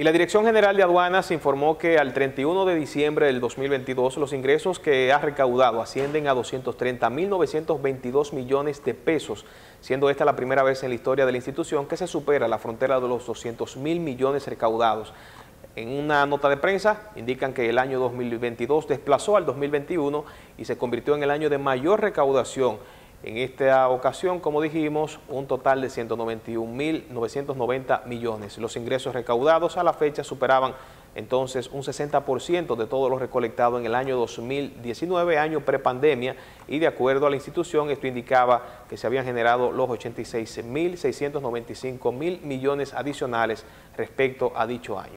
Y la Dirección General de Aduanas informó que al 31 de diciembre del 2022 los ingresos que ha recaudado ascienden a 230.922 millones de pesos, siendo esta la primera vez en la historia de la institución que se supera la frontera de los 200.000 millones recaudados. En una nota de prensa indican que el año 2022 desplazó al 2021 y se convirtió en el año de mayor recaudación. En esta ocasión, como dijimos, un total de 191.990 millones. Los ingresos recaudados a la fecha superaban entonces un 60% de todo lo recolectado en el año 2019, año prepandemia, y de acuerdo a la institución, esto indicaba que se habían generado los 86.695 millones adicionales respecto a dicho año.